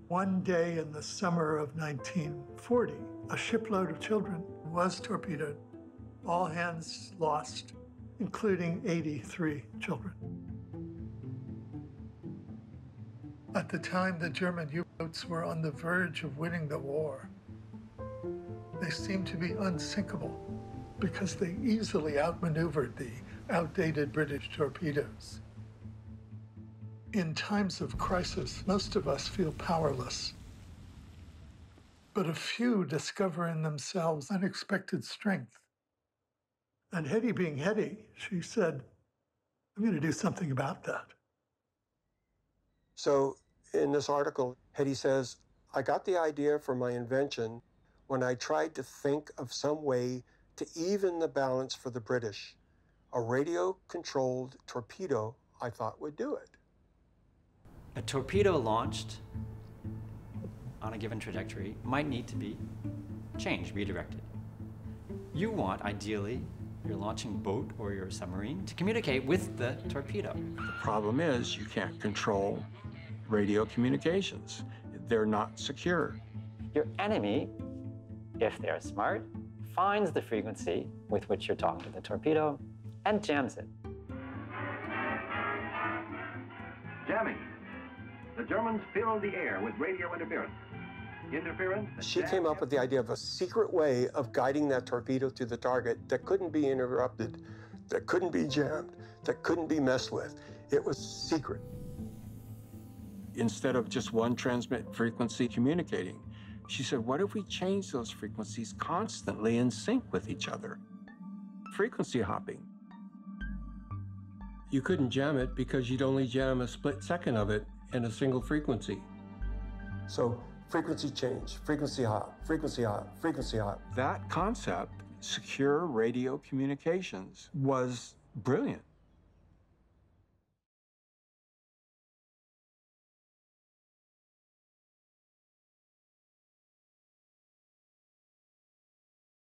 One day in the summer of 1940, a shipload of children was torpedoed. All hands lost, including 83 children. At the time, the German U-boats were on the verge of winning the war. They seemed to be unsinkable because they easily outmaneuvered the outdated British torpedoes. In times of crisis, most of us feel powerless. But a few discover in themselves unexpected strength. And Hedy being Hedy, she said, I'm going to do something about that. So in this article, Hedy says, I got the idea for my invention when I tried to think of some way to even the balance for the British. A radio-controlled torpedo, I thought, would do it. A torpedo launched on a given trajectory might need to be changed, redirected. You want, ideally, your launching boat or your submarine to communicate with the torpedo. The problem is you can't control radio communications. They're not secure. Your enemy, if they're smart, finds the frequency with which you're talking to the torpedo and jams it. Jamming. The Germans filled the air with radio interference. She came up with the idea of a secret way of guiding that torpedo to the target that couldn't be interrupted, that couldn't be jammed, that couldn't be messed with. It was secret. Instead of just one transmit frequency communicating, she said, what if we change those frequencies constantly in sync with each other? Frequency hopping. You couldn't jam it because you'd only jam a split second of it in a single frequency. So frequency change, frequency hop, frequency hop, frequency hop. That concept, secure radio communications, was brilliant.